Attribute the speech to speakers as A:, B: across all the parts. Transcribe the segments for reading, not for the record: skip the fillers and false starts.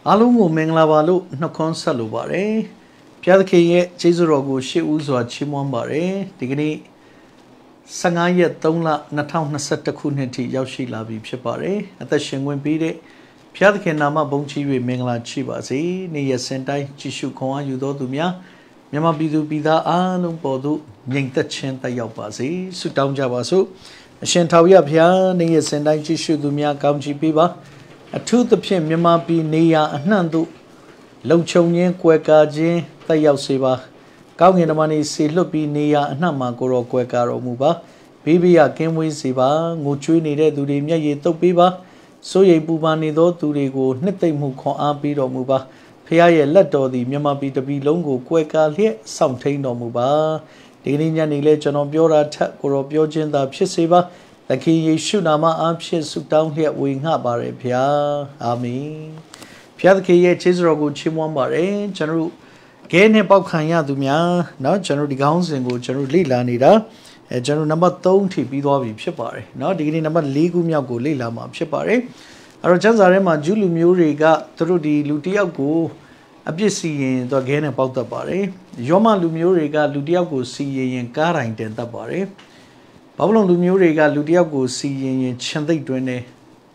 A: Alungu Menglavalo, no consalubare, Piadke, Jesurogo, she uzwa chimwambare, Digni Sangaya Tonla, Natang Nasata Kuneti, Yashi Labi Pshapare, at the Shengwen Bide, Piadke Nama Bonchi Mengla Chibazi, Nia Sentai, Chishu Koa, Yudo Dumia, Yama Bidu Bida, Alum Bodu, Yingta Chenta Yabazi, Sutam Javasu, Shentawia Pia, Nia Sentai, Chishu Dumia, Gamji Biba. A tooth the pin, Yama be Nia and Nandu, Lochonian, Quekaji, Tayao Siba, Gang in the money, see Lupi, Nia, and Namagoro, Quekaro Muba, Bibia, Kimwi Siba, Muchu needed to the Yato Biba, Soye Bubani do to the go, Nete Muko Abido Muba, Piaye Leto, the Yama be the Bilongo, Queka, here, some tain no Muba, the Indian election of Biora, Takoro Biojin, the Pisiba. The key Shunama Amshes down here wing habare Pia, Ami. Pia the key Chisrogo Chimwambare, General Gene Bakanya Dumia, now General the Gowns and go General Lila Nida, a general number 20 Bidovi Shepare, now the number Ligumia go Lila Mam Shepare, Arajazarema Julu Muriga through the Lutia go, Abjisi the Gene about the Bare, Yoma Lumuriga, Ludia go see and Kara in Tenta Bare. Pablo Lumuriga, Ludia go see in Chandai Dwene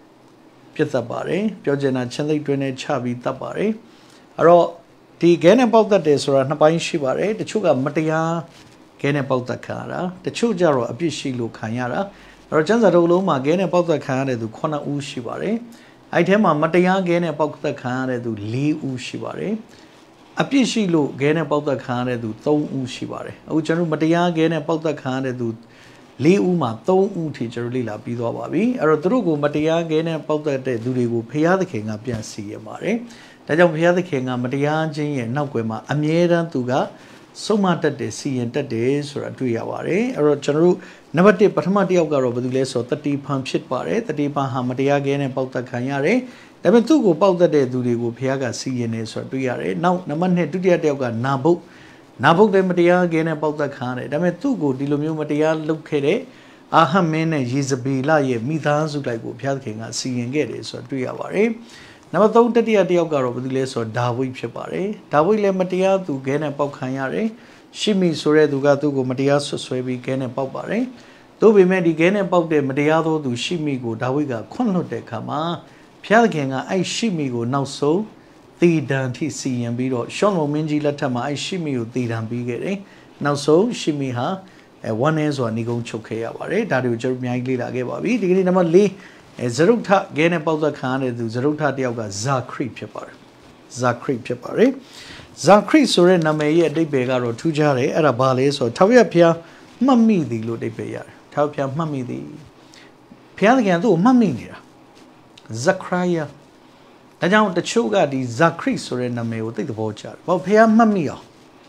A: Pitabare, Piojana Chandai Dwene Chavi Tabare. Aro, the gain about the days or Napai Shibare, the Chuga Matia, gain about the Kara, the Chujaro Abishilu Kanyara, or Janzaroloma gain about the Kara to Kona Ushibare. I tell my Matia gain about the Kara to Li Ushibare. Abishilu gain about the Kara to Thon Ushibare. O General Matia gain about the Kara to Lee Uma, Thon teacher Lila Bido Babi, or Drugo Matia gain about the Durigo Pia the King of Piansi Mare. Tajam Pia the King of Matia Jin and Naquema, Amiera Tuga, so much that they see and that days or a 2 hour, or General never take Patamati of Garobules or 30 pump shit pare, 30 Pahamatia gain about the Kanyare. There were 2 about the day Durigo Piaga CNS or 2 hour. Now, Naman had 2 years of Nabu. Nabuk de Matia gain about the Kane, Dame Tugo, Dilumu Matia, Lukere, Aha Mene, Yizabila, Ye, Mithanzu like Piaking, see and get it, so 2 hour. Never thought that the idea of Garobules or Dawi Shepare, Dawi Matia to gain about Kanyare, Shimi Sure to Gatugo Matia, so Swabi gain about Bare. Though we made again about the Matiado to Shimigo, Dawiga, Kono de Kama, Piaking, I Shimigo now so. The Danti see and be Shono Minji Latama, I shimmy you, the Dambi get now so shimmy her a 1 years or Nigo Chokea, that you Jeremy gave a bit, the number Lee, a Zeruta gain about the can, and the Zeruta Dioga Zakri Pepper. Zakri Pepper, Zakri Surena may a de Bega or Tujare, at a bales or Tavia Pia, Mammy the Lude Bayer, Tavia Mammy the Pianagan, Mammy near Zakraya. Now the Chuga di Zakri Surena may take the voucher. Well, Pia Mamia.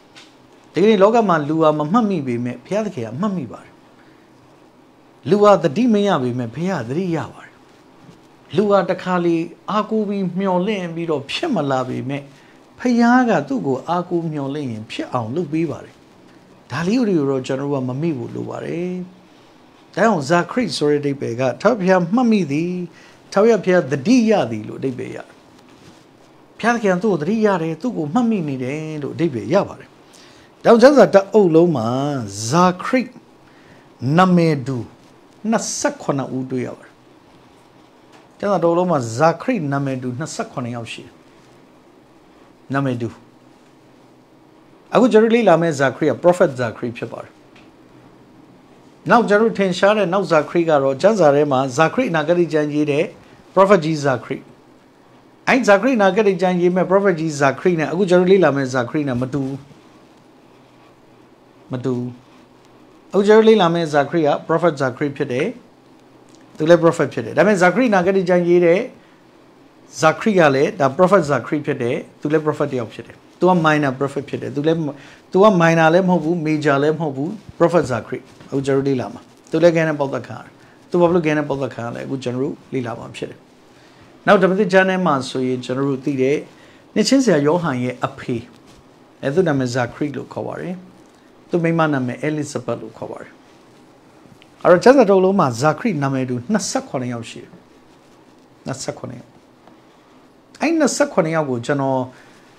A: The Logaman Lua Mammy be met Piakia Mammy bar. Lua the Dimia be met Pia 3 hour. Lua the Kali Aku be Miole be of Pimala be met Payaga to go Aku Miole and Pia on Lu Bivari. Daliuri General Mammy would Luare. Down Zakri Suredi Bega, Tapia Mammy the Tawia Pia the Dia di Lu de Beya. Piacan to 3 yare to go Mammy need to Debe Yavare. Down just at the Oloma, Zakri Namedu, Nasakona Udu Yavar. Tell at Oloma Zakri Namedu, Nasakoni Aushi Namedu. I would generally lame Zakri, a prophet Zakri Pepper. Now Jeru Tenshar and now Zakri Garo, Jazarema, Zakri Nagari Janjide, Prophet G Zakri. I Zakri Nagari Janjime, Prophet G Zakri, I would generally lame Zakrina Madu. Madu. I would generally lame Zakria, Prophet Zakri Pede, to let Prophet Pede. That means Zakri Nagari Janjide, Zakri Gale, the Prophet Zakri Pede, to let Prophet Diopede. To a minor Prophet Pede, to a minor lem hobu, major lem hobu, Prophet Zakri. Ujarudi Lama. To let again about the car. To public again about the car, like Ujaru, Lilama Shed. Now, the Janema, so ye General Tide, Nichensia Johan ye appear. Edunam Zakri look cover. To me maname Elizabeth look cover. Arajaza Doloma Zakri Namedu, Nasakone of she. Nasakone. အဲ့29ယောက်ကိုကျွန်တော်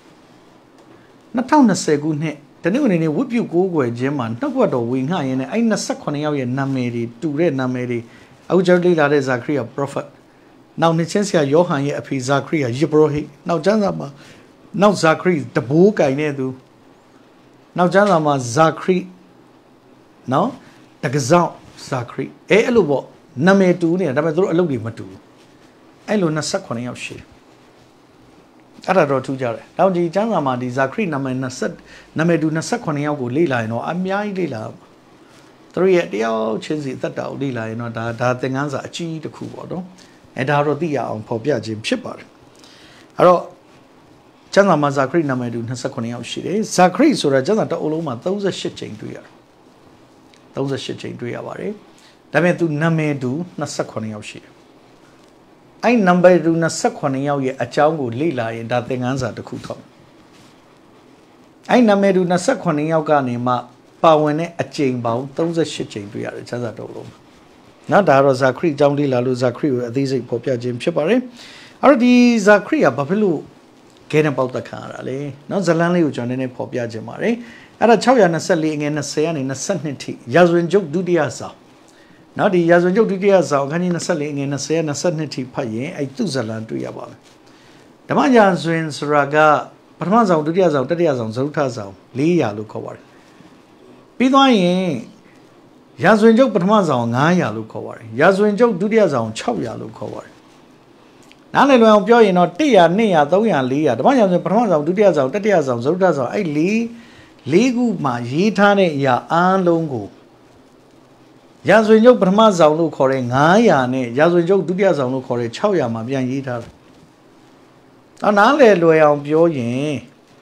A: 2020ခုနှစ်တနေ့ကနေဝတ်ပြုကိုးကွယ်ခြင်းမှာနှုတ်ဘတော်ဝေငှရင်းနဲ့အဲ့29ယောက်ရဲ့နာမည်တွေတူတဲ့နာမည်တွေအခုကျွန်တော်လေ့လာတဲ့ဇာခရိယာ prophet နောက်နှစ်ချင်းဆရာယောဟန်ရဲ့အဖေဇာခရိယာယေဘရဟိနောက်ကျမ်းစာမှာနောက်ဇာခရိတဘိုးကင်တဲ့သူနောက်ကျမ်းစာမှာဇာခရိနော်တကစောင်းဇာခရိအဲ့လိုပေါ့နာမည်တူနေတာဒါပေမဲ့သူတို့အလုပ်တွေမတူဘူးအဲ့လို29ယောက်ရှိတယ်အဲ့ဒါတော့ထူးကြတယ်နောက်ဒီကျမ်းစာမှာဒီဇာခရိနာမည်နာမည်တူ29ယောက်ကိုလေ့လာရင်တော့အများကြီးလေ့လာသူတို့ရဲ့တယောက်ချင်းစီအသက်တာကိုလေ့လာရင်တော့ဒါသင်ခန်းစာအကြီးတစ်ခုပေါ့နော်အဲ့ဒါတော့သိရအောင်ဖော်ပြခြင်းဖြစ်ပါတယ်အဲ့တော့ကျမ်းစာမှာဇာခရိနာမည်တူ29ယောက်ရှိတယ်ဇာခရိဆိုတာကျမ်းစာတစ်အုပ်လုံးမှာ38ကြိမ်တွေ့ရတယ်38ကြိမ်တွေ့ရပါတယ်ဒါပေမဲ့သူနာမည်တူ29ယောက်ရှိတယ်အဲ့နံပါတ်တူ29ယောက်ရဲ့အကြောင်းကိုလေ့လာရင်ဒါသင်ခန်းစာတစ်ခုထောက်အဲ့နာမည်တူ29ယောက်ကနေမှပါဝင်တဲ့အကြိမ်ပေါင်း38ကြိမ်တွေ့ရတယ်ကျမ်းစာတစ်အုပ်လုံးနော်ဒါကတော့ဇာခရိအကြောင်းလေ့လာလို့ဇာခရိကိုအသေးစိတ်ဖော်ပြခြင်းဖြစ်ပါတယ်အဲ့တော့ဒီဇာခရိကဘာဖြစ်လို့ခဲနဲ့ပေါက်တက်ခံရတာလဲနော်ဇလန်းလေးကိုကျွန်တော်နည်းနည်းဖော်ပြခြင်းပါတယ်အဲ့ဒါ624ငွေ20ကနေ22ထိရာဇဝင်ကျုပ်ဒုတိယဆောင်နော်ဒီရာဇဝင်ကျုပ်ဒုတိယဆောင်အခန်းကြီး24ငွေ20 22ထိဖတ်ရင်အဲ့သူ့ဇလန်းတွေ့ရပါမယ်ဓမ္မရာဇဝင်ဆိုတာကပထမဆောင်ဒုတိယဆောင်တတိယဆောင်ဇရုထဆောင်400လို့ခေါ်ပါတယ်ပြီးသွားရင်ရာဇဝင်ကျုပ်ပထမဆောင်900လို့ခေါ်ပါတယ်ရာဇဝင်ကျုပ်ဒုတိယဆောင်600လို့ခေါ်ပါတယ်နားလည်လွယ်အောင်ပြောရင်တော့100 200 300 400ဓမ္မရာဇဝင်ပထမဆောင်ဒုတိယဆောင်တတိယဆောင်ဇရုထဆောင်အဲ့၄ခုမှာရေးထားတဲ့အရာအားလုံးကိုရာဇဝင်ကျုပ်ပထမဆောင်လို့ခေါ်တဲ့900နဲ့ရာဇဝင်ကျုပ်ဒုတိယဆောင်လို့ခေါ်တဲ့600မှာပြန်ရေးထားတယ်နားလည်လွယ်အောင်ပြောရင်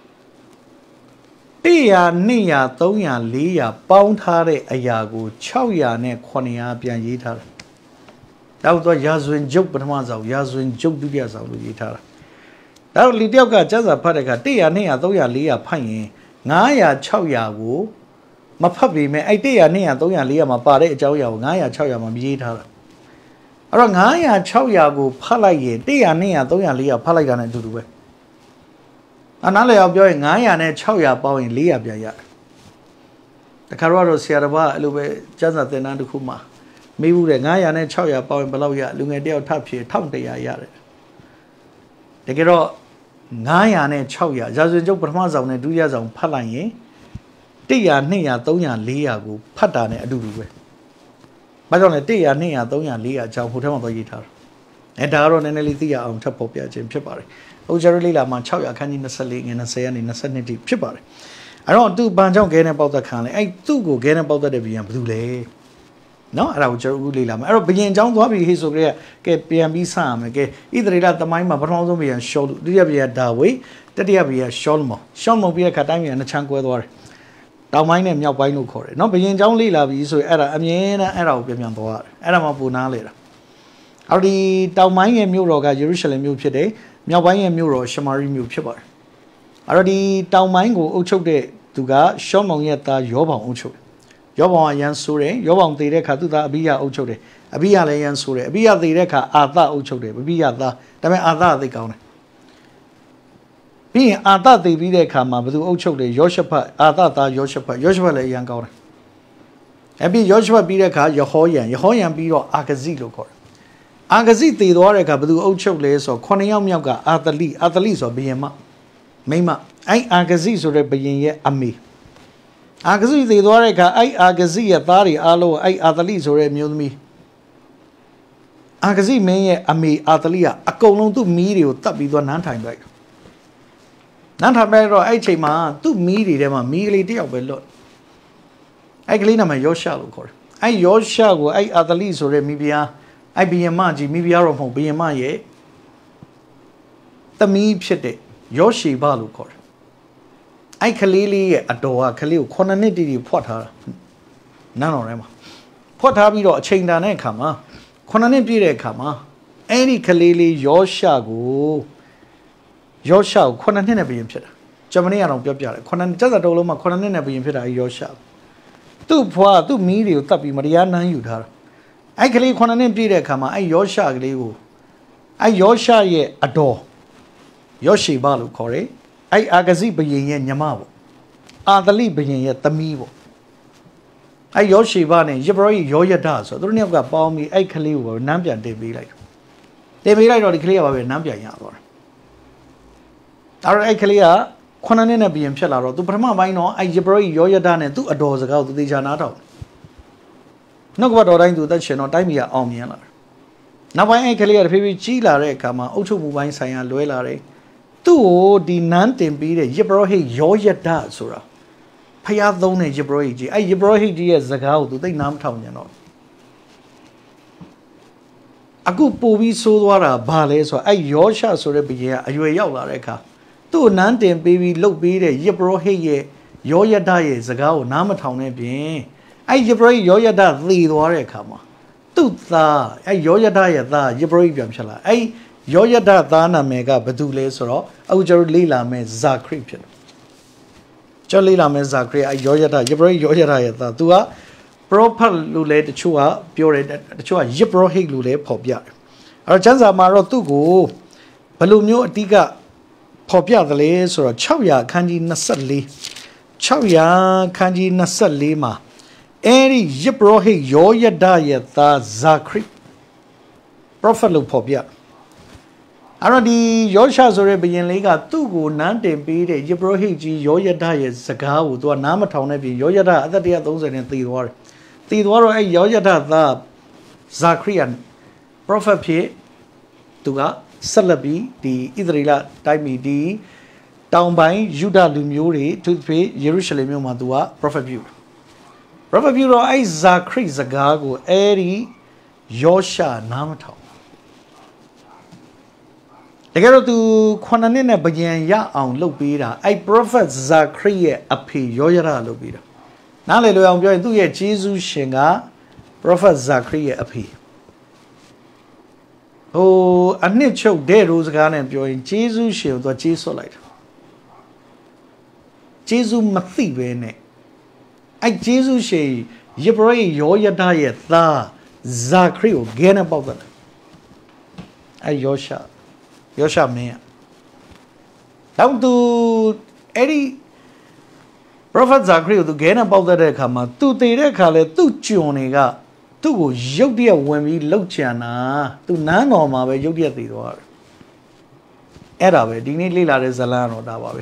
A: 100 200 300 400ပေါင်းထားတဲ့အရာကို600နဲ့900ပြန်ရေးထားတယ်နောက်တော့ရာဇဝင်ကျုပ်ပထမဆောင်ရာဇဝင်ကျုပ်ဒုတိယဆောင်လို့ရေးထားတာနောက်လီတယောက်ကကျမ်းစာဖတ်တဲ့အခါ100 200 300 400ဖတ်ရင်900 600ကိုမဖတ်ပေမဲ့အဲ့100 200 300 400မှာပါတဲ့အကြောင်းအရာကို900 600မှာရေးထားတာအဲ့တော့900 600ကိုဖတ်လိုက်ရင်100 200 300 400ဖတ်လိုက်တာနဲ့အတူတူပဲနားလည်အောင်ပြောရင်900နဲ့600ပေါင်းရင်400ပြန်ရတယ်တခါတော့ဆရာတော်ကအဲ့လိုပဲကျမ်းစာသင်တန်းတစ်ခုမှာမေးဘူးတဲ့900နဲ့600ပေါင်းရင်ဘယ်လောက်ရလူငယ်တယောက်ထပ်ဖြေ1100ရတယ်တကယ်တော့900နဲ့600ရာဇဝင်ကျုပ်ပထမဆောင်နဲ့ဒုတိယဆောင်ဖတ်လိုက်ရင်100 200 300 400ကိုဖတ်တာနဲ့အတူတူပဲ။ဘာကြောင့်လဲ100 200 300 400အကြောင်းဟိုထဲမှာတော့ရေးထားတာ။ဒါကတော့နည်းနည်းလေးသိရအောင်ထပ်ပေါ်ပြခြင်းဖြစ်ပါတယ်။ဟိုကျရလေးလာမှာ600ခန်းကြီး24ငွေ20ကနေ22ထိဖြစ်ပါတယ်။အဲ့တော့သူဘာကြောင့်ခဲနဲ့ပေါက်သက်ခံလဲ။အဲ့သူ့ကိုခဲနဲ့ပေါက်သက်တဲ့ဘီယံဘာလို့လဲ။နော်အဲ့ဒါကိုကျတော့အခုလေးလာမယ်။အဲ့တော့ဘီယံအကြောင်းသွားပြီးဟေးဆိုကြကဲပြန်ပြီးစရမယ်။ကဲဣသရေလသမိုင်းမှာပထမဆုံးဘီယံရှောလူဒုတိယဘီယံဒါဝိတတိယဘီယံရှောလမုန်ပြီးတဲ့အခါတိုင်းဘီယံနှစ်ချမ်းကွဲသွားတယ်။တောင်ပိုင်းနဲ့မြောက်ပိုင်းလို့ခေါ်တယ်နော်ဘယင်เจ้าလေးလာပြီဆိုရင်အဲ့ဒါအမြဲတမ်းအဲ့ဒါကိုပြန်သွားရတယ်အဲ့ဒါမှပူနာလေတာအဲ့ဒီတောင်ပိုင်းရဲ့မြို့တော်ကယေရုရှလင်မြို့ဖြစ်တယ်မြောက်ပိုင်းရဲ့မြို့တော်ရှမာရိမြို့ဖြစ်ပါတယ်အဲ့တော့ဒီတောင်ပိုင်းကိုအုပ်ချုပ်တဲ့သူကရှောမောင်ရဲ့သားယောဘောင်အုပ်ချုပ်တယ်ယောဘောင်ကရန်ဆိုးတယ်ယောဘောင်တည်တဲ့အခါသူ့သားအဘိယအုပ်ချုပ်တယ်အဘိယလည်းရန်ဆိုးတယ်အဘိယတည်တဲ့အခါအာသအုပ်ချုပ်တယ်အဘိယသားဒါပေမဲ့အာသအသိကောင်းတယ်ပြီးရင်အာသသိပြီးတဲ့အခါမှာဘသူအုပ်ချုပ်တယ်ယောရှဖတ်အာသသားယောရှဖတ်လည်းအရန်ကောင်းတယ်အဲ့ပြီးယောရှဖတ်ပြီးတဲ့အခါယဟောယံပြီးတော့အာဂဇိလို့ခေါ်တယ်အာဂဇိတည်သွားတဲ့အခါဘသူအုပ်ချုပ်လဲဆို9ယောက်မြောက်ကအာသလိဆိုဘယင်မမိမအဲ့အာဂဇိဆိုတဲ့ဘယင်ရဲ့အမေအာဂဇိတည်သွားတဲ့အခါအဲ့အာဂဇိရဲ့သားတွေအားလုံးအဲ့အာသလိဆိုတဲ့မျိုးသမီးအာဂဇိမင်းရဲ့အမေအာသလိကအကုန်လုံးသူ့မီးတွေကိုတတ်ပြီးသွားနန်းထိုင်လိုက်နန်းထိုင်လိုက်တော့အဲ့ချိန်မှာသူ့မီးတွေထဲမှာမီးကလေးတယောက်ပဲလွတ်အဲ့ကလေးနာမည်ယောရှလို့ခေါ်တယ်အဲ့ယောရှကိုအဲ့အာသလိဆိုတဲ့မိဖုရားအဲ့ဘီယမကြီးမိဖုရားတော့မဟုတ်ဘီယမရဲ့သမီးဖြစ်တဲ့ယောရှေဘလို့ခေါ်တယ်အဲ့ကလေးလေးရဲ့အတော်ကကလေးကို9နှစ်တီဖွက်ထားတာနန်းတော်ထဲမှာဖွက်ထားပြီးတော့အချိန်တန်တဲ့အခါမှာ9နှစ်ပြည့်တဲ့အခါမှာအဲ့ဒီကလေးလေးယောရှကို9နှစ်နဲ့ဘယင်ဖြစ်တာဂျမနီကတော့ပြောပြတယ်9နှစ်ကျက်စာတုံးလုံးမှာ9နှစ်နဲ့ဘယင်ဖြစ်တာယောရှသူ့ဖွာသူ့မီးတွေကိုတတ်ပြီးမတရားနှမ်းယူထားတာအဲ့ကလေး9နှစ်ပြည့်တဲ့အခါမှာအဲ့ယောရှကလေးကိုအဲ့ယောရှရဲ့အတော် Yoshi Balu Kore, I Agazi Bayin Yamabo, Adali Bayin Tamibo. I Yoshi Bane, Jibroi Yoya does, so don't have got balmy, I Kali or Nambia de be like. They be like or clear over Nambia Yador. Our Ekalia, Quanana be Mchelaro, to Prama Vino, I Jibroi Yoya Dan and 2 adores ago to the Janato. No what I do that she not time ya on Yana. Now I Ekalia, Pivi Chila Recama, Ocho Wine Sayan Luelare. Tu di nante bide Jibrohi Yoya da sura. Payadone Jibrohi, I Jibrohi as the cow to the Nam town, you know. A good povi sudwara bale so I Yosha Surebia, a Yoya Reka. Tu nante baby look bide Jibrohi Yoya da is a cow, Namatown be. I Jibrohi Yoya da lead warekama. Tu tha, I Yoya da da Jibrohi Jamshala. I Yoya da dana mega badule soro, Aujo Lila me Zakripin. Jolila me Zakri, I Yoya da, Yibro Yoya da, Dua, proper lule the chua, pure the chua, Yibro hig lule popia. Arjanza maro tugu, Balumio diga popia the lays or a chawya kanji nasali, chawya kanji nasali ma. Any Yibro hig Yoya da da Zakri. Proper lu popia. Aradi Yosha Zore Bayan Lega Tugu Nante Bede Jibrohiji Yoyada is Zagao to a Namatown Yoyada other day those in Theodore. Theodore Yoyada the Zakrian Prophet P. Tuga Salabi the Idrila Taimi D down by Judah Lumuri to pay Jerusalem Madua Prophet View. Prophet View I Zakri Zagago Eri Yosha Namatown. I go to Quananina Bayan Ya on Lobida. I prophet Zakri api Yoyara Lobida. Now let I'm going to get Jesus Shinga, prophet Zakri api. Oh, a nicho de Rosgan and join Jesus shield or Jesus light. Jesus Mathibene. I Jesus she Yibray Yoya diet, the Zakri again about that. I Yosha. Yosha me. Down to Eddie Prophet Zakri to gain about the Rekama, two Tere Kale, two Chioniga, two Yodia when we look Chana, to Nanoma, Yodia the war. Erabe, Dinili La Rezalano Davabe.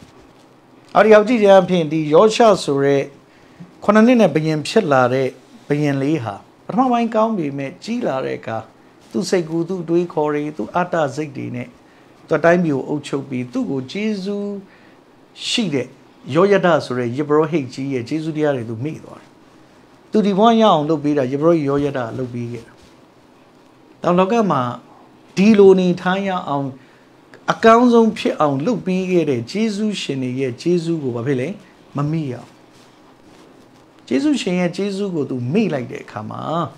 A: Ariaji Jampian, the Yosha Sure, Conanina Bayan Chillare, Bayan Liha. Rama Count be met Chila Reka. To say good to do Corey to Ata Zigdine. To time you Ochobi to go Jesu Shide Yoyada Sure Yibro Higi Jesu Diari to me. To the one young Lobida Yibro Yoyada Lobi. Down Logama Diloni Tanya on accounts on Pia on Lobi Jesu Shene Jesu go Babele Mamia. Jesu Shane Jesu go to me like that come on.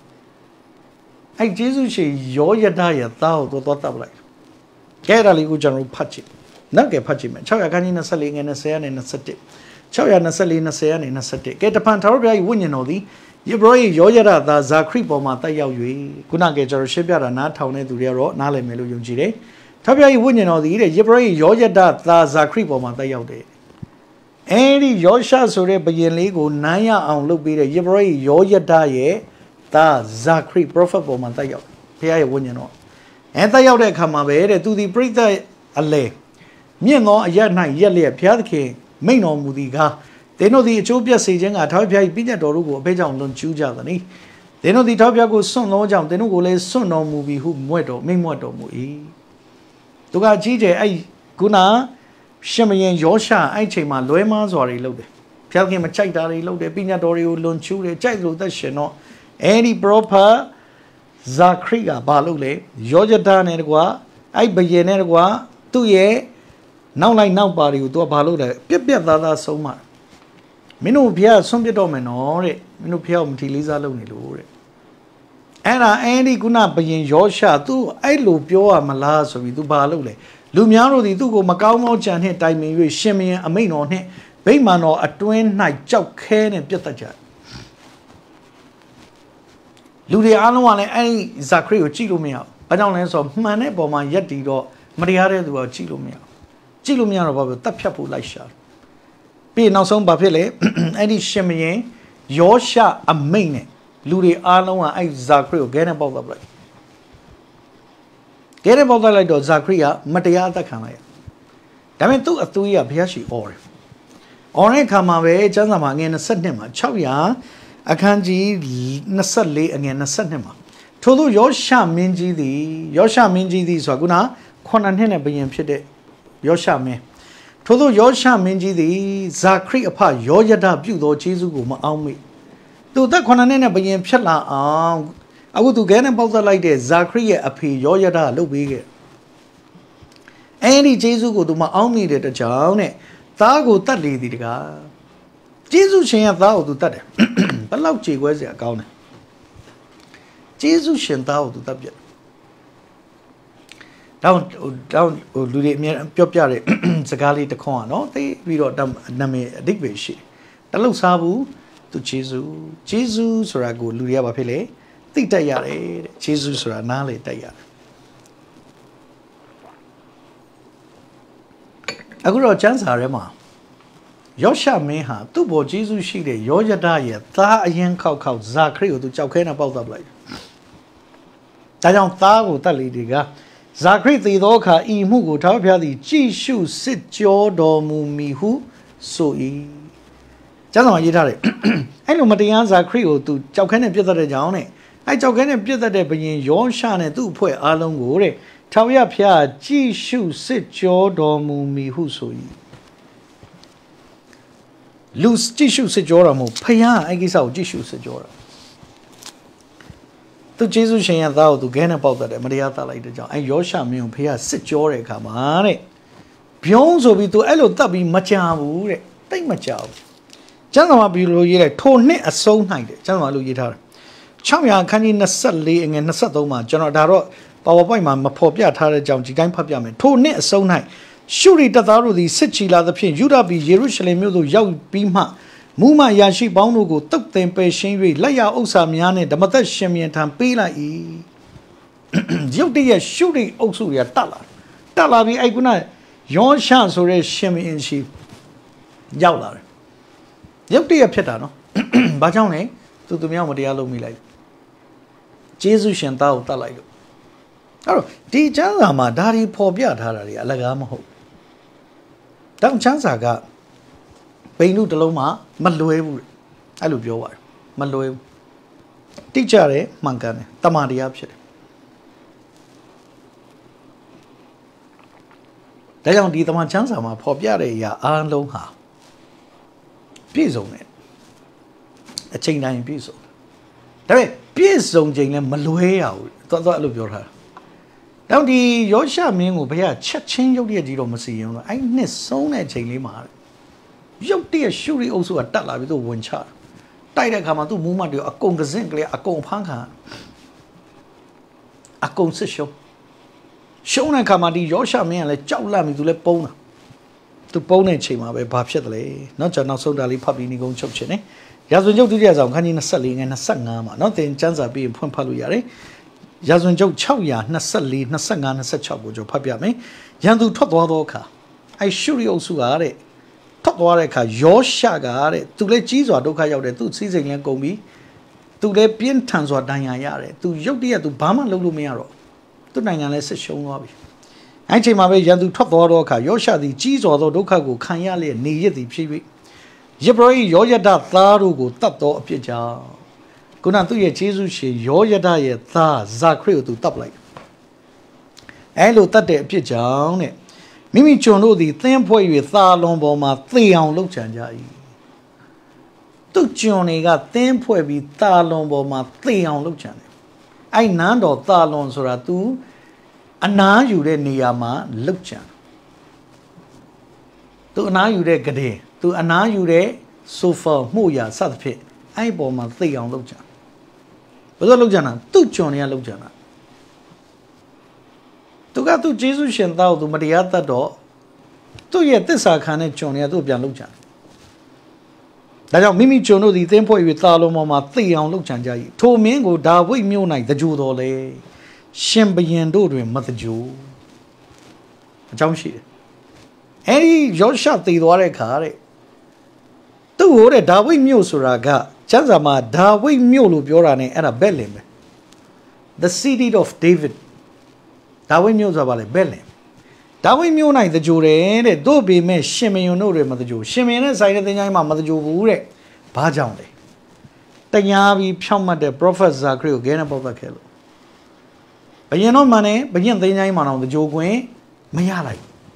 A: I Jesus say Yoya Daya thou to like. Kerali Gujan Pachi. Nugget Pachi man. Choya Ganina selling in a sayan in a sati. Choya Nasali in a sayan in a sati. Get a pantaria win you know thee. You bro Yoya da Zakri Bomata Yawi. Kunage Jarashibia na Tone to Riero, Nale Melu Yujire. Tabia win you know thee. You bro Yoya da Zakri Bomata Yaude. Any Yosha Sure Bayan Naya on Lubida. You bro Yoya Daye. Ta Zakri prophet Bomatayo, Pia Wunino. And they out there come away to the breather alley. Miano a year night yearly a Piatke, Maino Mudiga. They know the Ethiopia Sajang at Topia Pina Dorugo, Pejan Lon Chujani. They know the Topia goes so no jump, they no go less so no movie who muerto, me muerto mui. Tuga GJ, I Guna, Shemayan Yosha, I chema, Loemas or reloaded. Tell him a check that reloaded, Pina Dorio Lon Chu, check that sheno. Any proper Zakriga Balule, Georgia Dan Ergua, I begin Ergua, 2 years, now like now body to a baluda, Pipia Dada so much. Minu Pia, some domino, Minu Pia Mtiliza Luni. And Andy Guna begin Yosha, too, I loop your malas of Vidu Balule. Lumiano di Dugo Macao Jan hit time in Shimmy, a main on it, Baymano, a twin night joke can and Pietaja. Ludiano and any Zakri or Chilumia. I don't answer Mane Boma Yeti or Mariare do Chilumia. Chilumia about Tapiapu Laisha. Be now some Bapele, any Shemie, Yosha a main, Ludi Arnoa, I Zachary, get about the blood. Get about the light of Zachria, Mateata Kanaya. Damn to a 2 year Piashi or. Ore Kamave, Janamang in a Sadnema, Chavia, Akanji Nasali again a Sadnema. Todo Yosha Minji the Swaguna, Konanhena being Pide, Yosha me. Todo Yosha Minji the Zakri apart, Yoyada Budo, Jesu, Aumi. Do that Konanena being Pella, I would do get about the like this, Zakri appear, Yoyada, look big. Any Jesu go to my Aumi at the Jane, Tago Tadli the guy. Jesus shen thou to Tade, but Lauchi was a account. Jesus shen thou to Tabjet. Down, do the mere Piopjare, Zagali the corn, no? They we wrote them Name Digbishi. The Lusabu to Jesus or a good Luria Pele, Tita Yare, Jesus or a Nale Tayar. A good chance are Emma. Yosha meha, tu bo Jesus she de Yoyada, Ta yen cow Zachary to Chauken about the blade. Tajan Tago Talidiga. Zachary the Doka e Mugu Tapia the Jishu sit Jodo Mumihu so e. Janama Yitare. I know Matian Zachary to Chauken and Pieta de Jone. I Chauken and Pieta de Benin Yoshan and do put along gore. Tavia Pia Jishu sit Jodo Mumihu so e. Loose tissue sejora mo, Paya, I guess out tissue sejora. To Jesus Shan thou to gain about that Mariata like the John, and Yosha me Paya sejore camane. Pionzo be to Elo Tabi Machamu, take Machao. Janama below ye tone a soul night, Janama Luitar. Chamia Kani Nasali and Nasatoma, Janadaro, Pawapaiman, Mapopia Tara Jam, Gigan Papiame, tone a soul night. Surely that are the Sichila the Pin, Judah be Jerusalem, Mudu, Yau Bima, Muma Yashi Baunugo, took them pay Shinri, Laya Osamiane, the Mother Shemi and Tampila E. Yodia Shuri Osuria Tala. Tala be Aguna, your chance or a Shemi and she Yaular. Yodia Petano, Bajone, to the Miamodialo Milai. Jesus Shantao Talago. Oh, the Janama, Dari Pobia Tarari, Alagamo. Down Chansaga Bainu de Loma, Malue, I love your word, Malue. Teacher, Mankane, Tamari Abshet. They don't eat the Manchansama, Popiare, ya, Alonha. Piso man. A chain 9 piso. There is Piso Jane Malue out, thought I love your hair. Down the Yosha Ming will be a change of the Adilomasi. I miss so much a limar. You dear surely also a dollar with a one char. Tide come to Muma, a conga zingly, a con panka. A concession. Shona come at the Yosha Ming and let Jowlami to let Pona. To Pone Chima by Papshetley, not a not so dally puppy nigon chopchene. Yazun Joe Diaz on Canina selling and a sangama, not in chance of being Pompaluyare. Yazun Joe Chowya, Nasali, Nasangan, and such trouble, Joe Papiame, Yandu Totwadoka. I surely also are it. Totwareka, Yoshagare, to let Jesus or Doka Yode, to season and go me, to let Pientans or Danyare, to Yodia to Bama Lulumiaro, to Nanganese show lobby. I came away Yandu Totwadoka, Yosha, the Jesus or Doka go Kanyale, near the Pibi. Yebroi, Yoyada, Tarugo, Tato, Pija. Kunatu ye Jesus, Yoyada ye tha, Zakrio to top like. Elo tate Pijane. Mimi Chono, the tempo with Tha Lomboma, Theon Luchanjai. Tu Johnny got tempo with Tha Lomboma, Theon Luchan. I nando Tha Lonsoratu, and now you de Niyama Luchan. To now you de Gade, to Ana you de Sofa Moya Satpe, I bought my Theon Luchan. But Lucana, tu Johnny Lucana. To go to Jesus and thou to Mariata do, to yet this I can't Johnny to Bialuchan. That are Mimi Jono, the tempo with Talomoma, Theon Luchanjai, to Mingo, da we munite the Judole, Shembayan Dodrim, Mother Jew. ကြောင်းရှိတယ်အဲ့ဒီယောရှတည်သွားတဲ့ခါတဲ့သူ့ဟိုတဲ့ဒါဝိဒ်မြို့ဆိုတာကကျမ်းစာမှာဒါဝိဒ်မြို့လို့ပြောတာ ਨੇ အဲ့ဒါဘက်လင်ပဲ the city of David ဒါဝိဒ်မြို့ဆိုတာဗာလေဘက်လင်ဒါဝိဒ်မြို့၌တကြိုတယ်တဲ့တို့ပေမဲ့ရှင်မယုံတို့တွေမတကြိုရှင်မယုံနဲ့ဆိုင်တဲ့သင်္ချိုင်းမှာမတကြိုဘူးတဲ့ဘာကြောင့်လဲတရားပြီးဖြောင့်မတ်တဲ့ prophet Zachary ကိုဂဲနဲ့ပေါက်သက်ခဲ့လို့ဘယင်တော့မှန်တယ်ဘယင်သင်္ချိုင်းမှာတော့တကြိုခွင့်မရလိုက်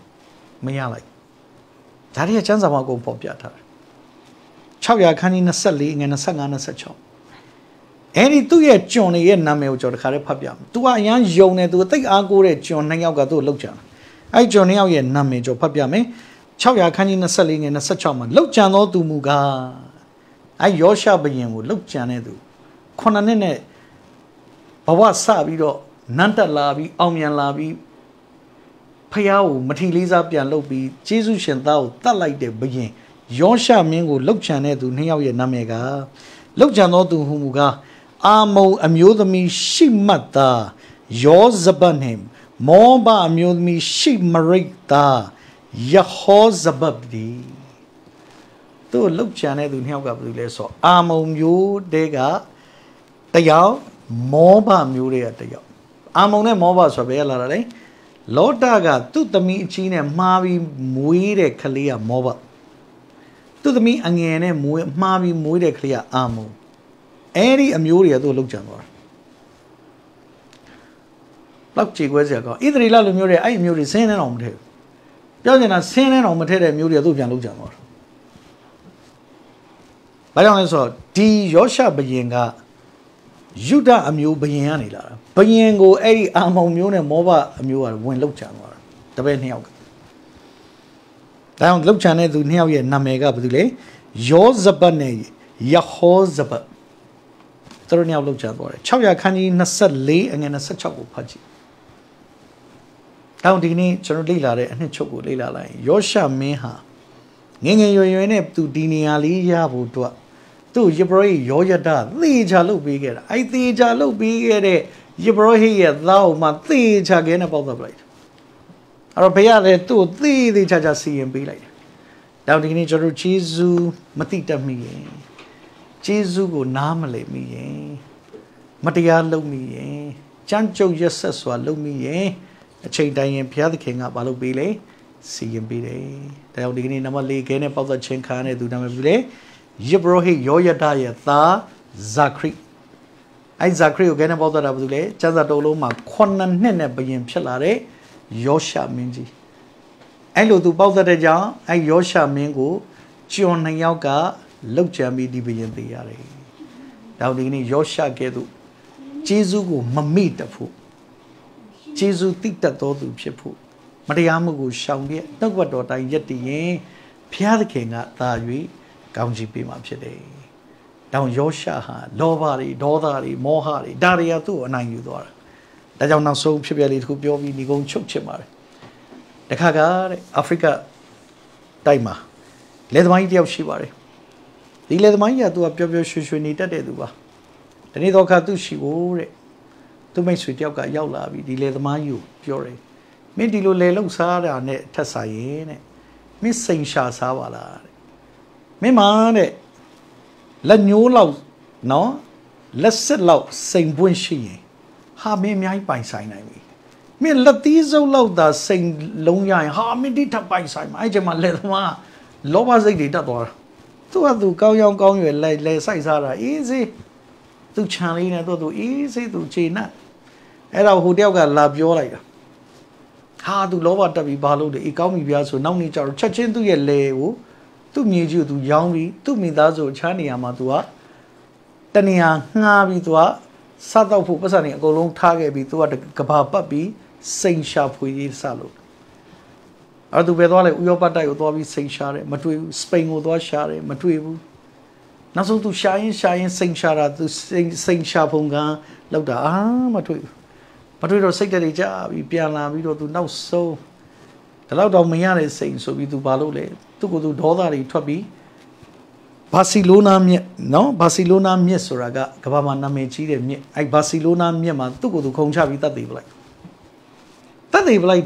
A: ဒါတွေကကျမ်းစာမှာအကုန်ပေါ်ပြထားတယ်600ခန်းကြီး24ငယ်25 26အဲ့ဒီသူ့ရဲ့ကျွန်တွေရဲ့နာမည်ကိုကျွန်တော်တခါတည်းဖတ်ပြမယ်။ तू ကအရန်ယုံတယ် तू သိအားကိုးတဲ့ကျွန်2ယောက်ကသူ့ကိုလှုပ်ကြံတယ်။အဲ့ကျွန်2ယောက်ရဲ့နာမည်ကျွန်တော်ဖတ်ပြမယ်။600ခန်းကြီး24ငယ်26မှာလှုပ်ကြံသောသူမူကားအဲ့ယောရှဘုရင်ကိုလှုပ်ကြံတဲ့သူ9နှစ်နဲ့ဘဝစပြီးတော့နန်းတက်လာပြီးအောင်မြင်လာပြီးဖះကိုမထီလေးစားပြန်လှုပ်ပြီးယေရှုရှင်သားကိုတတ်လိုက်တဲ့ဘုရင်ယောရှမင်းကိုလှုပ်ကြံတဲ့သူ2ယောက်ရဲ့နာမည်ကလှုပ်ကြံသောသူဟူမူကားအာမုံအမျိုးသမီးရှိမတ်သားယောဇဘတ်နှင့်မောဘအမျိုးသမီးရှိမရိတ်သားယဟောဇဘတ်ဒီသူလှုပ်ကြံတဲ့သူ2ယောက်ကဘယ်သူလဲဆိုအာမုံမျိုးတဲကတယောက်မောဘမျိုးတွေကတယောက်အာမုံနဲ့မောဘဆိုဘယ်လာတာလဲလောတကသူ့သမီးအကြီးနဲ့မှားပြီးမွေးတဲ့ကလေးကမောဘသူ့သမီးအငယ်နဲ့မှားပြီးမွေးတဲ့ကလေးကအာမုံအဲ့ဒီအမျိုးတွေကသူ့လောက်ကြံသွားတာလောက်ကြေခွဲစရာကောဣသရေလလူမျိုးတွေအဲ့အမျိုးတွေဆင်းနေတော့မထည့်ဘူးပြောနေတာဆင်းနေတော့မထည့်တဲ့မျိုးတွေကသူ့ပြန်လောက်ကြံသွားတာဘာကြောင့်လဲဆိုတော့ဒီယောရှဘုရင်ကယုဒအမျိုးဘုရင်ကနေလာတာဘုရင်ကိုအဲ့ဒီအာမုံမျိုးနဲ့မောဘအမျိုးကဝင်လောက်ကြံသွားတာတပည့်2ယောက်ကဒါကြောင့်လောက်ကြံတဲ့သူ2ယောက်ရဲ့နာမည်ကဘာလို့လဲယောဇဘတ်နဲ့ယဟောဇဘတ်သူတို့2ယောက်လောက်ကြံသွားတယ်600ခန်းကြီး24အငယ်26ကိုဖတ်ကြည့်တောင်းဒီနေ့ကျွန်တော်လေ့လာတဲ့အနှစ်ချုပ်ကိုလေ့လာလိုက်ယောရှမင်းဟာငယ်ငယ်ရွယ်ရွယ်နဲ့သူဒီနေရာလေးရဖို့အတွက်သူ့ယေဘရဟိယောယဒသေချာလုပ်ပေးခဲ့တာအဲ့သေချာလုပ်ပေးခဲ့တဲ့ယေဘရဟိရဲ့သားကိုမှသေချာခဲနဲ့ပေါက်သက်ပလိုက်အဲ့တော့ဘုရားလည်းသူ့ကိုသေချာစီရင်ပေးလိုက်တယ်တောင်းဒီနေ့ကျွန်တော်ဂျေဇုမတိတတ်မိရင်ဂျေဇုကိုနားမလည်မိရင်မတရားလုပ်မိရင်ကြမ်းကြုတ်ရက်ဆက်စွာလုပ်မိရင်အချိန်တိုင်းရင်ဘုရားသခင်ကမလုပ်ပေးလေစီရင်ပေးတယ်ဒါကြောင့်ဒီကနေ့နံပါတ်4ခဲနဲ့ပေါက်သက်ခြင်းခံရတဲ့သူနာမည်ဘူးလေယေဘရဟိယောယဒရဲ့သားဇာခရီအဲ့ဇာခရီကိုခဲနဲ့ပေါက်သက်တာဘာလို့လဲကျမ်းစာတော်လုံးမှာ9နှစ်နဲ့ဘယင်ဖြစ်လာတဲ့ယောရှမင်းကြီးအဲ့လိုသူပေါက်သက်တဲ့ကြောင့်အဲ့ယောရှမင်းကိုကျွန်2ယောက်ကလောက်ကြံပြီးဒီဘယင်သေးရတယ်ဒါဒီကနေ့ယောရှကဲ့သို့ဂျေဇုကိုမမိတတ်ဖို့ဂျေဇုတိတတ်တော်သူဖြစ်ဖို့မတရားမှုကိုရှောင်ပြနှုတ်ကပတ်တော်တိုင်းယက်တည်ရင်ဘုရားသခင်ကသာ၍ကောင်းချီးပေးမှာဖြစ်တယ်။တောင်ယောရှဟာလောဘတွေဒေါသတွေမောဟတွေဒါတွေကသူ့ကိုအနိုင်ယူသွားတာ။ဒါကြောင့်နောက်ဆုံးဖြစ်ပျက်လေးတစ်ခုပြောပြီးညီကုန်းချုပ်ချင်ပါတယ်။တခါကတဲ့အာဖရိကတိုက်မှာလေသမားကြီးတယောက်ရှိပါတယ်။ဒီလေသမားကြီးကသူကပျော်ပျော်ရွှင်ရွှင်နေတတ်တဲ့သူပါ။ဒီနေ့တော့ခါသူ့ရှိကိုတဲ့သူမိတ်ဆွေတယောက်ကရောက်လာပြီးဒီလေသမားကြီးကိုပြောတယ်မင်းဒီလိုလေလုံစားတာနဲ့ထက်ဆိုင်ရင်တဲ့မင်းစိန်ရှာစားပါလားတဲ့မင်းမာတဲ့လက်ညိုးလောက်နော်လက်စစ်လောက်စိန်ပွင့်ရှိရင်ဟာမင်းအများကြီးပိုင်ဆိုင်နိုင်ပြီမင်းလက်သီးစုပ်လောက်သာစိန်လုံးရရင်ဟာမင်းဒီထပ်ပိုင်ဆိုင်မှာအဲ့ချိန်မှာလေသမားလောဘစိတ်တွေတက်သွားတာသူကသူကောင်းရောင်းကောင်းရွယ်လဲဆိုင်စားတာအေးစေးသူခြံလေးနဲ့သူအေးစေးသူခြေနဲ့အဲ့တော့ဟိုတယောက်ကလာပြောလိုက်တာဟာသူလောဘတက်ပြီးဘာလို့လဲအေးကောင်းပြီဗျာဆိုနောက်နေ့ကျတော့ချက်ချင်းသူ့ရဲ့လေကိုသူ့မြေကြီးကိုသူရောင်းပြီးသူ့မိသားစုချားနေရမှာသူကတနေရာငှားပြီးသူကစားတော့ဖို့ပတ်စံနေအကုန်လုံးထားခဲ့ပြီးသူကကဘာပတ်ပြီးစိန်ရှာဖွေရေးစလို့အဲ့သူပဲသွားလေဥရောပတိုက်ကိုသွားပြီးစိန်ရှာတယ်မတွေ့ဘူးစပိန်ကိုသွားရှာတယ်မတွေ့ဘူးနောက်ဆုံးသူရှာရင်စိန်ရှာတာသူစိန်ရှာဖုန်ကလောက်တာမတွေ့ဘူးမတွေ့တော့စိတ်တွေကြပြီးပြန်လာပြီးတော့သူနောက်ဆုံးဒီလောက်တော့မရတဲ့စိတ်ဆိုပြီးသူဘာလို့လဲသူ့ကိုယ်သူဒေါသတွေထွက်ပြီးဘာစီလိုနာမြစ်နော်ဘာစီလိုနာမြစ်ဆိုတာကမ္ဘာမှာနာမည်ကြီးတဲ့မြစ်အဲ့ဘာစီလိုနာမြစ်မှာသူ့ကိုယ်သူခုံချပြီးတတ်သိပလိုက်တော့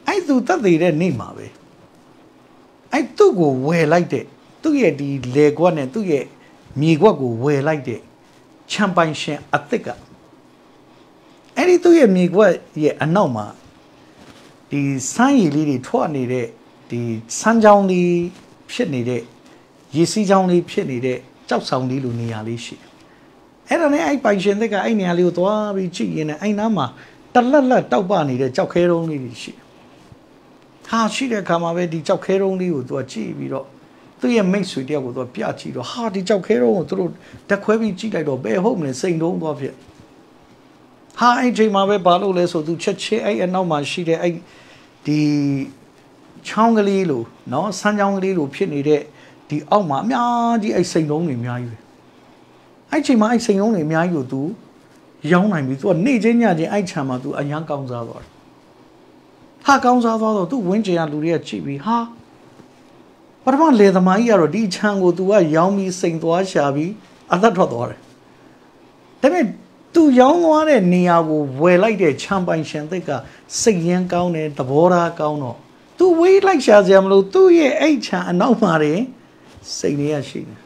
A: ai tu ta de de ni ma be ai tu ko we like de tu ye di le kwat ne tu ye mi kwat ko we like de chan pai shin a thit ka ai di tu ye mi kwat ye anaw ma di san yi li de thwa ni de di san chang li phit ni de yi si chang li phit ni de chok saung li lu ni ya li shiအဲ့ဒါနဲ့အဲ့ပိုင်ရှင်သက်ကအဲ့နေရာလေးကိုသွားပြီးကြည့်ရင်အဲ့နားမှာတလက်လက်တောက်ပနေတဲ့ကြောက်ခဲတုံးလေးတွေရှိဟာရှိတဲ့အခါမှာပဲဒီကြောက်ခဲတုံးလေးကိုသူကကြည့်ပြီးတော့သူ့ရဲ့မိတ်ဆွေတယောက်ကိုသူကပြကြည့်တော့ဟာဒီကြောက်ခဲတုံးကိုသူတို့တက်ခွဲပြီးကြည့်လိုက်တော့ဘယ်ဟုတ်မလဲစိန်တုံးသွားဖြစ်ဟာအဲ့ချိန်မှာပဲဘာလို့လဲဆိုသူချက်ချင်းအဲ့အနောက်မှာရှိတဲ့အဲ့ဒီချောင်းကလေးလိုနော်ဆန်းချောင်းကလေးလိုဖြစ်နေတဲ့ဒီအောက်မှာအများကြီးအဲ့စိန်တုံးတွေအများကြီးပဲအဲ့ချိန်မှာအဲ့စိန်ုံးတွေအများကြီးကို तू ရောင်းနိုင်ပြီ तू ကနေချင်းညချင်းအဲ့ခြံမှာ तू အရန်ကောင်းစားသွားတယ်ဟာကောင်းစားသွားတော့ तू ဝင်းကျင်ရလူတွေကကြည့်ပြီးဟာပထမလေသမားကြီးကတော့ဒီခြံကို तू ကရောင်းပြီးစိန်သွားရှာပြီးအသက်ထွက်သွားတယ်ဒါပေမဲ့ तू ရောင်းသွားတဲ့နေရာကိုဝယ်လိုက်တဲ့ခြံပိုင်ရှင်သစ်ကစိတ်ရင်းကောင်းတယ်သဘောထားကောင်းတော့ तू ဝေးလိုက်ရှာစရာမလို तू ရဲ့အဲ့ခြံအနောက်မှာတင်စိတ်လေးရရှိတယ်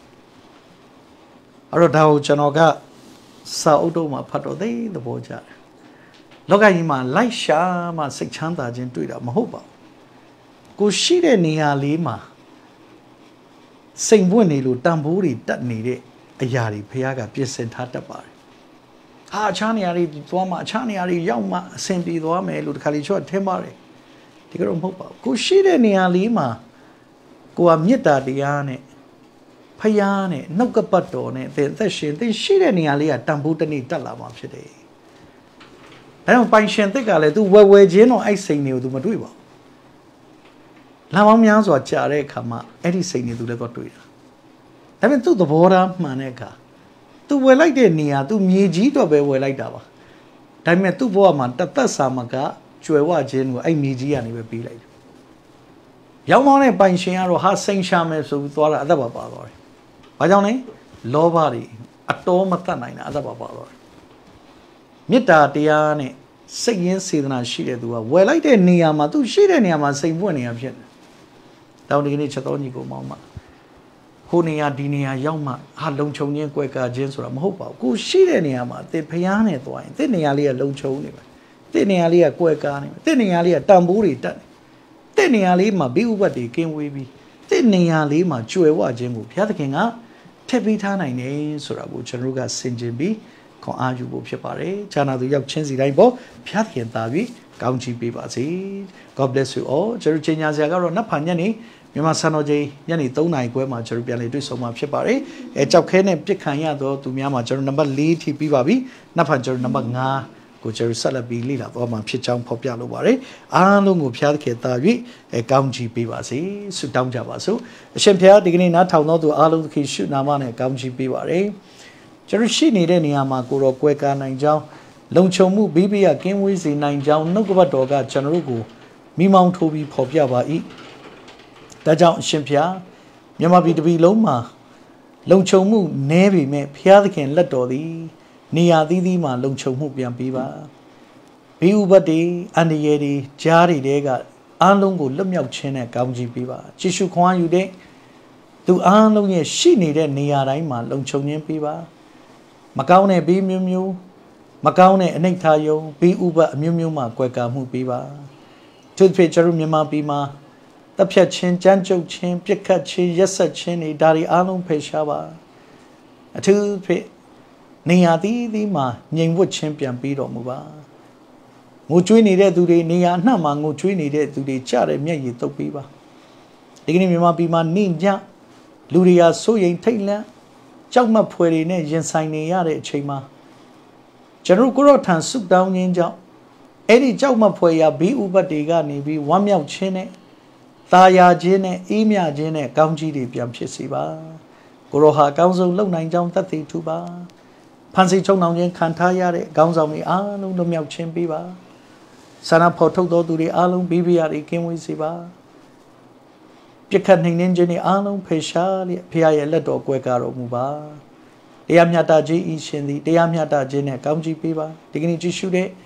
A: အဲ့တော့ဒါကိုကျွန်တော်ကစာအုပ်တုံးမှာဖတ်တော့သိသဘောကျတယ်လောကကြီးမှာလိုက်ရှာမှစိတ်ချမ်းသာခြင်းတွေ့တာမဟုတ်ပါဘူးကိုရှိတဲ့နေရာလေးမှာစိတ်ပွင့်နေလို့တန်ဖိုးတွေတက်နေတဲ့အရာတွေဘုရားကပြင်ဆင်ထားတတ်ပါတယ်ဟာအခြားနေရာတွေသွားမှအခြားနေရာတွေရောက်မှအဆင်ပြေသွားမယ်လို့တခါလေချော့ထင်ပါတယ်ဒီကတော့မဟုတ်ပါဘူးကိုရှိတဲ့နေရာလေးမှာကိုကမေတ္တာတရားနဲ့ဖယားနဲ့နှုတ်ကပတ်တော်နဲ့အသက်ရှင်သိရှိတဲ့နေရာလေးကတန်ဖိုးတစ်နေ့တက်လာမှာဖြစ်တယ်။ဒါကြောင့်ပိုင်ရှင်သစ်ကလည်း तू ဝယ်ချင်းတော့အဲ့စိန်တွေကို तू မတွေ့ပါဘူး။လာပေါင်းများစွာကြာတဲ့အခါမှာအဲ့ဒီစိန်တွေ तू လည်းတော့တွေ့တာ။ဒါပေမဲ့ तू သဘောထားမှန်တဲ့အခါ तू ဝယ်လိုက်တဲ့နေရာ तू မြေကြီးတော့ပဲဝယ်လိုက်တာပါ။ဒါပေမဲ့ तू ဘဝမှာတသက်စာမကကျွယ်ဝခြင်းကိုအဲ့မြေကြီးကနေပဲပေးလိုက်တယ်။ရောင်းမောင်းတဲ့ပိုင်ရှင်ကတော့ဟာစိန်ရှာမယ်ဆိုပြီးသွားတာအသက်ပါသွားတယ်။ဘာကြောင့်လဲလောဘတွေအတော်မတတ်နိုင်တာအဲ့ဒါပါတော့မေတ္တာတရားနဲ့စိတ်ရင်းစေတနာရှိတဲ့သူကဝယ်လိုက်တဲ့နေရာမှာသူရှိတဲ့နေရာမှာစိတ်ပွင့်နေရဖြစ်တယ်။တောင်းဒီကနေ့ချက်တော်ညီကိုမောင်းမှာဟိုနေရာဒီနေရာရောက်မှဟာလုံခြုံခြင်းကွယ်ကာခြင်းဆိုတာမဟုတ်ပါဘူး။ကိုရှိတဲ့နေရာမှာအစ်ဖျားနဲ့သွားရင်တစ်နေရာလေးကလုံခြုံနေပဲ။တစ်နေရာလေးကကွယ်ကာနေပဲ။တစ်နေရာလေးကတန်ဖိုးတွေတက်နေ။တစ်နေရာလေးမှာဘေးဥပတ်တွေကင်းဝေးပြီးတစ်နေရာလေးမှာကြွယ်ဝခြင်းကိုဘုရားသခင်ကထည့်ပေးထားနိုင်တယ်ဆိုတာကိုကျွန်တော်တို့ကဆင်ခြင်ပြီးခွန်အားယူဖို့ဖြစ်ပါတယ်။ခြားနာသူရောက်ချင်းစီတိုင်းပေါ့ဖျားသခင်သာပြီးကောင်းချီးပေးပါစေ။ God bless you all ကျွန်တော်ချိန်ညာစရာကတော့နတ်ဖာညနေမြန်မာစံတော်ချိန်ညနေ3:00 နာရီခွဲမှာကျွန်တော်ပြန်လည်တွေ့ဆုံမှာဖြစ်ပါတယ်။ကြောက်ခဲနဲ့ပြစ်ခံရတော့သူများမှာကျွန်တော်နံပါတ်4ထိပြီးပါပြီ။နတ်ဖာကျွန်တော်နံပါတ်5ကိုကျွန်တော်ဆက်လက်ပြီးလေ့လာသွားမှာဖြစ်ကြောင်းဖော်ပြလိုပါတယ်။အားလုံးကိုဖျားသခင်သာ၍ကောင်းချီးပေးပါစေ။ဆုတောင်းကြပါစို့။အရှင်ဖျားဒီကနေ့နားထောင်တော်သူအားလုံးသခင်ရှုနာမနဲ့ကောင်းချီးပေးပါရယ်။ကျွန်တော်ရှိနေတဲ့နေရာမှာကိုတော်ကွယ်ကာနိုင်ကြောင်းလုံခြုံမှုဘေးဘေးကကင်းဝေးစေနိုင်ကြောင်းနှုတ်ကပတ်တော်ကကျွန်တော်တို့ကိုမိမောင်းထိုးပြီးဖော်ပြပါ၏။ဒါကြောင့်အရှင်ဖျားမြန်မာပြည်တစ်ပြည်လုံးမှာလုံခြုံမှုနည်းပေမဲ့ဖျားသခင်လက်တော်သည်နေရာသီးသီးမှာလုံခြုံမှုပြန်ပေးပါဘေးဥပတ်တွေအန္တရာယ်တွေကြားတွေတဲကအားလုံးကိုလွတ်မြောက်ခြင်းနဲ့ကောင်းချီးပေးပါယေရှုခွန်အားယူတဲ့သူအားလုံးရဲ့ရှိနေတဲ့နေရာတိုင်းမှာလုံခြုံခြင်းပေးပါမကောင်းတဲ့ဘေးမျိုးမျိုးမကောင်းတဲ့အနိဋ္ဌာယုံဘေးဥပတ်အမျိုးမျိုးမှာကွယ်ကာမှုပေးပါသူဖြစ်ကျွန်တော်မြန်မာပြည်မှာတပ်ဖြတ်ခြင်းကြမ်းကြုတ်ခြင်းပြစ်ခတ်ခြင်းရက်ဆက်ခြင်းတွေဒါတွေအားလုံးဖယ်ရှားပါအထူးဖြစ်နေရာသီးသီးမှာငြိမ်ဝှက်ခြင်းပြန်ပြီးတော်မူပါငိုကြွေးနေတဲ့သူတွေနေရာအနှံ့မှာငိုကြွေးနေတဲ့သူတွေကြတဲ့မျက်ရည်တုပ်ပေးပါဒီကနေ့မြန်မာပြည်မှာနေညလူတွေဟာစိုးရိမ်ထိတ်လန့်ကြောက်မက်ဖွယ်တွေနဲ့ရင်ဆိုင်နေရတဲ့အချိန်မှာကျွန်တော်ကိုရောထံဆုတောင်းခြင်းကြောင့်အဲ့ဒီကြောက်မက်ဖွယ်ရာဘေးဥပတ်တွေကနေပြီးဝမ်းမြောက်ခြင်းနဲ့သာယာခြင်းနဲ့အေးမြခြင်းနဲ့ကောင်းကြီးတွေပြန်ဖြစ်စေပါကိုရောဟာအကောင်းဆုံးလုပ်နိုင်ကြောင်းသက်သေထူပါဖန်ဆီးချုံနှောင်ခြင်းခံထားရတဲ့ခေါင်းဆောင်တွေအားလုံးလွတ်မြောက်ခြင်းပေးပါဆန္ဒဖော်ထုတ်တော်သူတွေအားလုံးဘေးဘေးရတွေကင်းဝေးစေပါပြစ်ခတ်နှိမ်နှင်းခြင်းတွေအားလုံးဖယ်ရှားလျက်ဖခင်ရဲ့လက်တော်ကွယ်ကာတော်မူပါတရားမျှတခြင်းဤရှင်သည်တရားမျှတခြင်းနဲ့ကောင်းချီးပေးပါဒီကနေ့ကြည့်ရှုတဲ့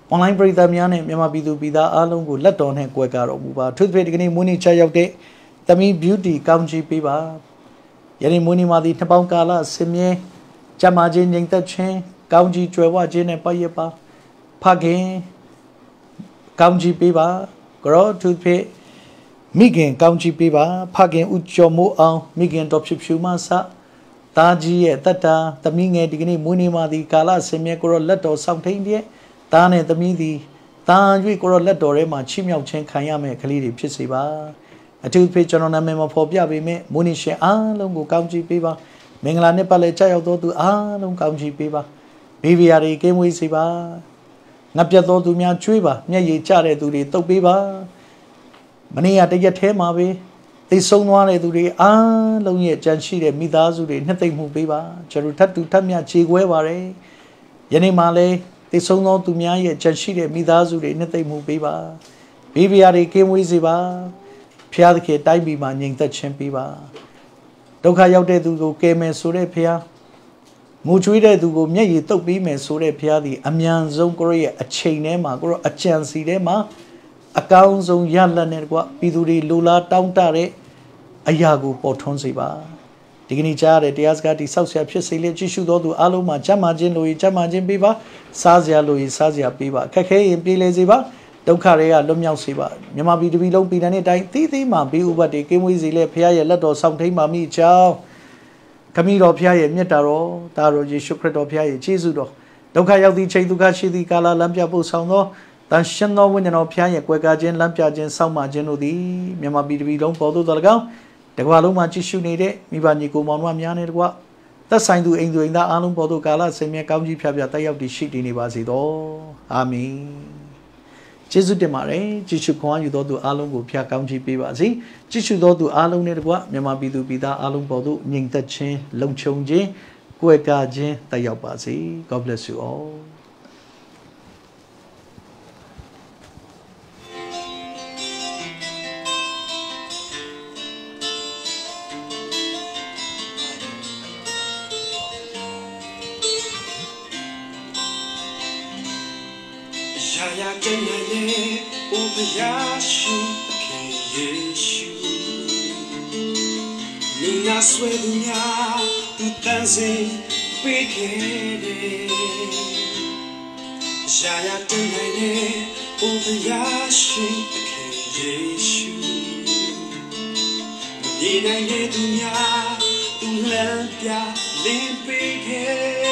A: online ပရိသတ်များနဲ့မြန်မာပြည်သူပြည်သားအားလုံးကိုလက်တော်နဲ့ကြွယ်ကာတော်မူပါသူဖြစ်ဒီကနေ့မွေးနေ့ချရောက်တဲ့သမီး beauty ကောင်းချီးပေးပါယနေ့မွေးနေ့မှာဒီနှစ်ပေါင်းကာလဆင်မြဲကြမ်းမာခြင်းငြိမ်သက်ခြင်းကောင်းကြီးကြွယ်ဝခြင်းနဲ့ပတ်ရပါဖခင်ကောင်းချီးပေးပါကြောသူဖြစ်မိခင်ကောင်းချီးပေးပါဖခင်ဥကျော်မိုးအောင်မိခင်တော်ဖြစ်ဖြူမဆတာကြီးရဲ့တတ္တာသမီးငယ်ဒီကနေ့မွေးနေ့မှာဒီကာလဆင်မြဲကိုရောလက်တော်ဆောင်ထိန်တဲ့တားနဲ့သမီးသည်တာ၍ကိုရောလက်တော်ထဲမှာချိမြောက်ခြင်းခံရမယ်ကလေးတွေဖြစ်စေပါအထူးဖြင့်ကျွန်တော်နာမည်မှာဖော်ပြပေးမယ်မွေးနေ့ရှင်အားလုံးကိုကောင်းချီးပေးပါမင်္ဂလာနှစ်ပတ်လည်ကြာရောက်တော်သူအားလုံးကောင်းချီးပေးပါဘေးဘီယာတွေကင်းဝေးစေပါငါပြတ်တော်သူများကျွေးပါမျက်ရည်ကျတဲ့သူတွေတုပ်ပေးပါမနေ့ကတရက်ထဲမှာပဲသိဆုံးသွားတဲ့သူတွေအားလုံးရဲ့ကြံရှိတဲ့မိသားစုတွေနှစ်သိမ့်မှုပေးပါကျွန်တော်ထပ်တူထပ်မြခြေခွဲပါတယ်ယနေ့မှလည်းသိဆုံးသောသူများရဲ့ကြံရှိတဲ့မိသားစုတွေနှစ်သိမ့်မှုပေးပါဘေးဘီယာတွေကင်းဝေးစေပါဖျားသခင်တိုက်ပြီးမှငြိမ်သက်ခြင်းပေးပါဒုက္ခရောက်တဲ့သူကိုကယ်မယ်ဆိုတဲ့ဖျားငိုကြွေးတဲ့သူကိုမျက်ရည်တုပ်ပေးမယ်ဆိုတဲ့ဖျားသည်အမြန်ဆုံးကိုရဲ့အချိန်ထဲမှာကိုအကြံစီထဲမှာအကောင်းဆုံးရလတ်နဲ့ကွာပြည်သူတွေလူလားတောင်းတတဲ့အရာကိုပေါ်ထွန်းစေပါဒီကနေ့ကြားရတဲ့တရားစကားတိဆောက်ဆရာဖြစ်စေလေကြည့်ရှုတော်သူအားလုံးမှာကျမ်းမာခြင်းလိုရင်ကျမ်းမာခြင်းပေးပါစားစရာလိုရင်စားစရာပေးပါအခက်ခဲရင်ပြေးလေစေပါဒုက္ခတွေကလွတ်မြောက်စေပါမြန်မာပြည်တပြည်လုံးပြည်နယ်နဲ့တိုင်းသီးသီးမှာဘေးဥပတ်တွေကင်းဝေးစေလေဖခင်ရဲ့လက်တော်ဆောင်ထိန်ပါမိကြောင်းခမည်းတော်ဖခင်ရဲ့မြတ်တာတော်ဒါတော်ယေရှုခရစ်တော်ဖခင်ရဲ့ကျေးဇူးတော်ဒုက္ခရောက်သည့်ချိန်ဒုက္ခရှိသည့်ကာလလမ်းပြဖို့ဆောင်သောတန်ရှင်သောဝိညာဉ်တော်ဖခင်ရဲ့ကွယ်ကာခြင်းလမ်းပြခြင်းစောင့်မခြင်းတို့သည်မြန်မာပြည်တပြည်လုံးပေါ်သို့တော်၎င်းတကွာလုံးမှာကြည့်ရှုနေတဲ့မိဘညီကိုမောင်နှမများနဲ့တကွာသက်ဆိုင်သူအိမ်သူအိမ်သားအားလုံးပေါ်သို့ကာလဆင်မြဲကောင်းကြီးဖြားဖြားတက်ရောက်တည်ရှိတည်နေပါစေသောအာမင်ကျေးဇူးတင်ပါတယ်ကြည့်ရှုခွန်အားယူတော်သူအားလုံးကိုဖျားကောင်းကြီးပေးပါစေကြည့်ရှုတော်သူအားလုံးနဲ့တကွာမြန်မာပြည်သူပြည်သားအားလုံးပေါ်သို့ညီမ့်သက်ခြင်းလုံခြုံခြင်းကွယ်ကာခြင်းတက်ရောက်ပါစေ God bless you all
B: Ya tenye ubiyashu ke Yeshu Nina swedunya tutanze pekere Ya tenye ubiyashu ke Yeshu Nina yedunya tulempia limpike